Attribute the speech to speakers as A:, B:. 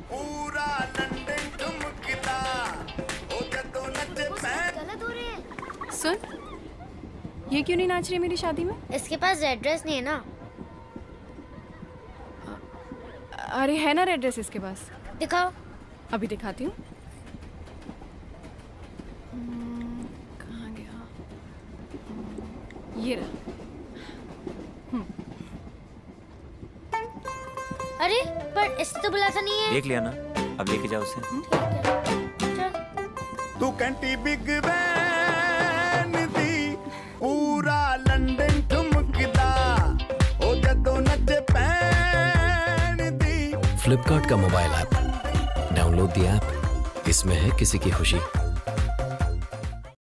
A: पूरा लंदन ठुमकदा ओ जदों नचे
B: गलत हो रहे हैं।
C: सुन, ये क्यों नहीं नाच रही मेरी शादी में?
B: इसके पास रेड ड्रेस नहीं है ना।
C: अरे है ना रेड ड्रेस इसके पास।
B: दिखाओ।
C: अभी दिखाती हूँ। कहाँ गया? ये रहा।
B: अरे पर इससे तो बुलाता नहीं है।
D: देख लिया ना, अब लेके जाओ उसे।
B: चल।
A: तू कंटी बिग बैन दी पूरा लंदन ठुमकदा ओ जदों नचे पैन दी।
E: फ्लिपकार्ट का mobile app download the app, इसमें है किसी की खुशी।